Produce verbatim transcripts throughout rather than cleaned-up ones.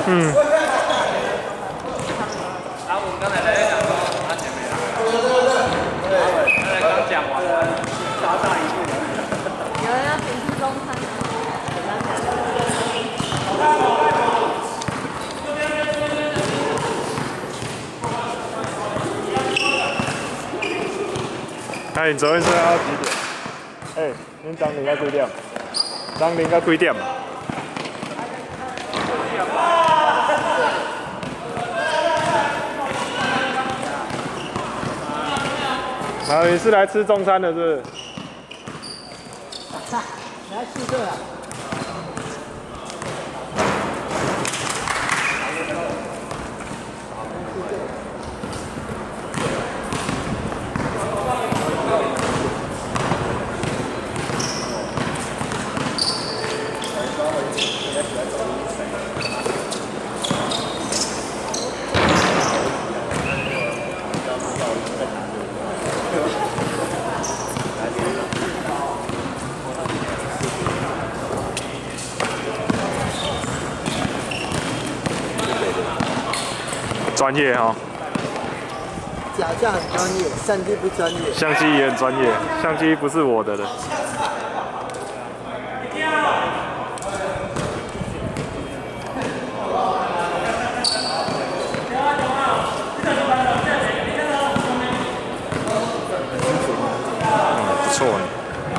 嗯。 然后我们刚才在讲说他前面，他才刚讲完，杀大一步。 有人要评吃中餐吗？ 哎，你昨天说要几点？哎，恁当零到几点？当零到几点？啊，你是来吃中餐的，是不是？ 你来试这啊？ 专业哈、哦， 假象很专业，相机不专业。 相机也很专业，相机不是我的了。嗯，不错呢。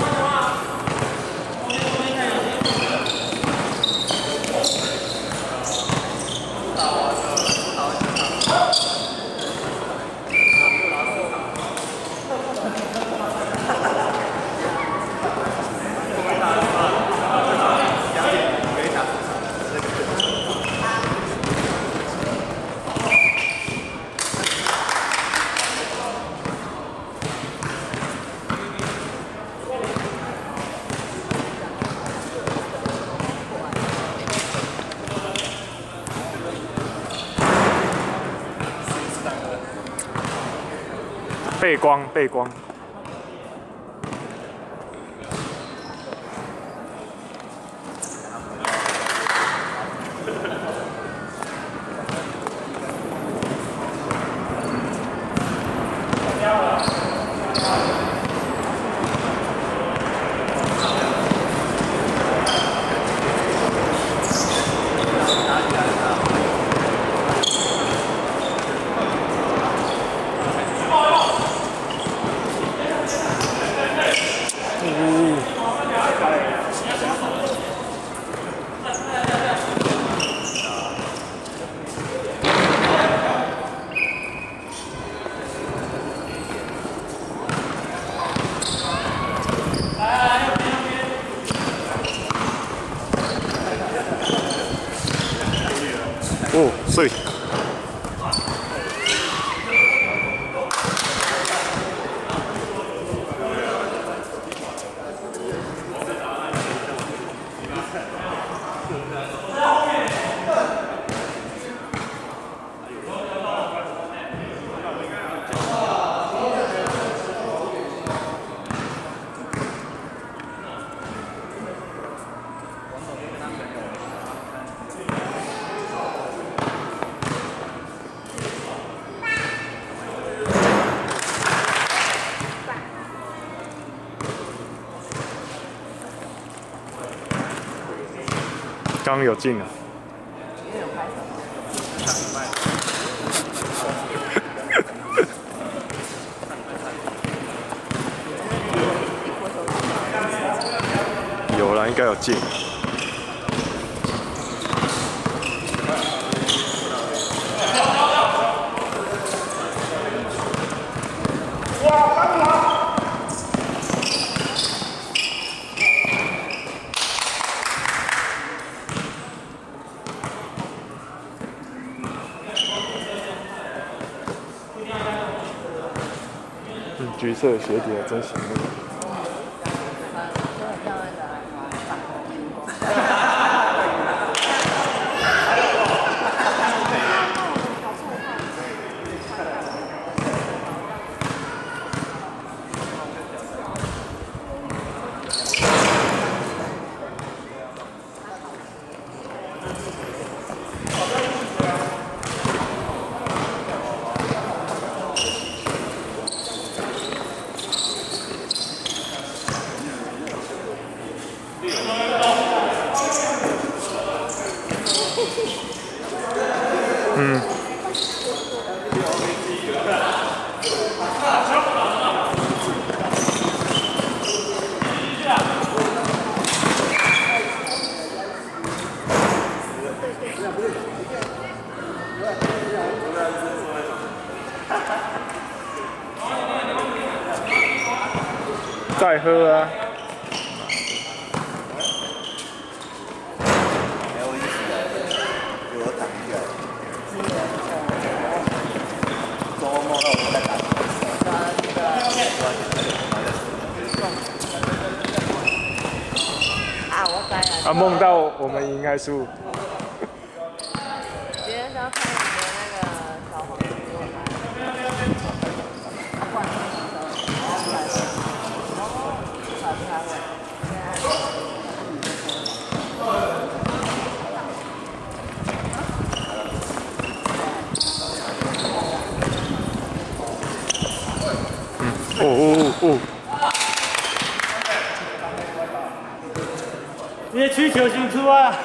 背光，背光。哦，碎。刚有进啊！有了，应该有进。橘色鞋底真醒目。 嗯。再喝啊！ 没有意思的，给我挡一个。周末梦到我在打。 啊，我改了。 啊，梦到我们赢还输？ 今天是要看你的那个小黄鱼给我拍。 哦哦哦！ 你的需求先出啊！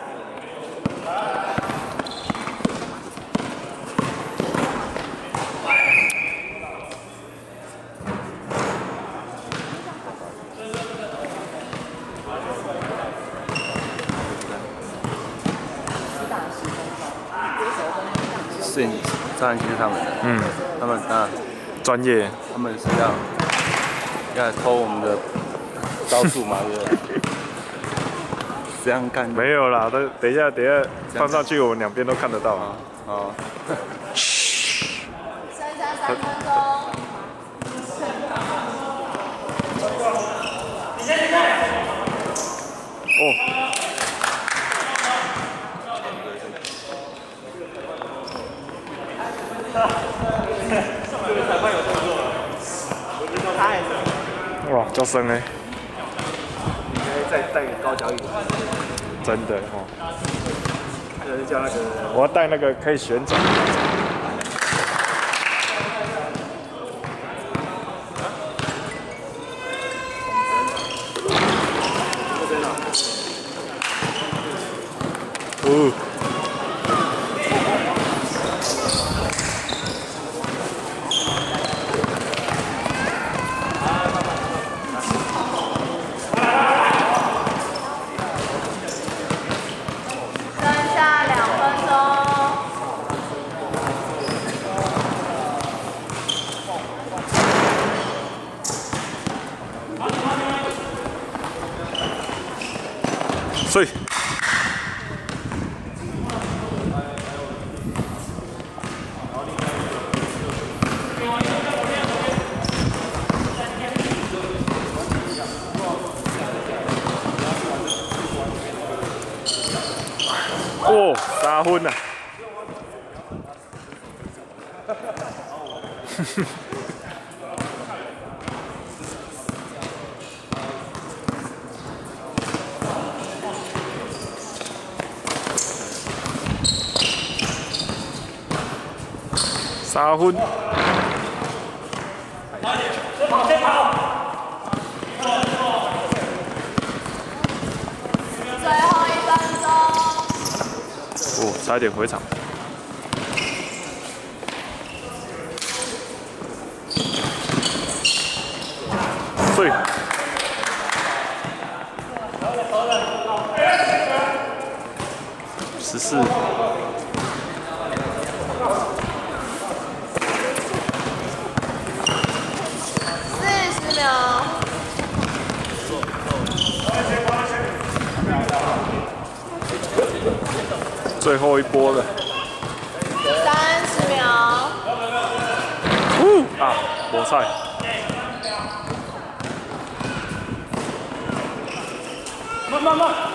摄影照相机是他们的， 嗯， 他们当然专业。 他们是要要偷我们的招数嘛，对不对？这样干没有啦，等等一下，等一下放上去，我们两边都看得到。 啊哦。 剩下三分钟。 哦。哇，叫声嘞！ 应该再带个高脚椅。 真的哦。 就是叫那个。 我要带那个可以旋转的。哦。所以，哦，三分啊！三分。 最后一分钟。 哦，差一点回场。对。十四。最后一波了， 三十秒。 呜啊，菠菜。 慢慢慢。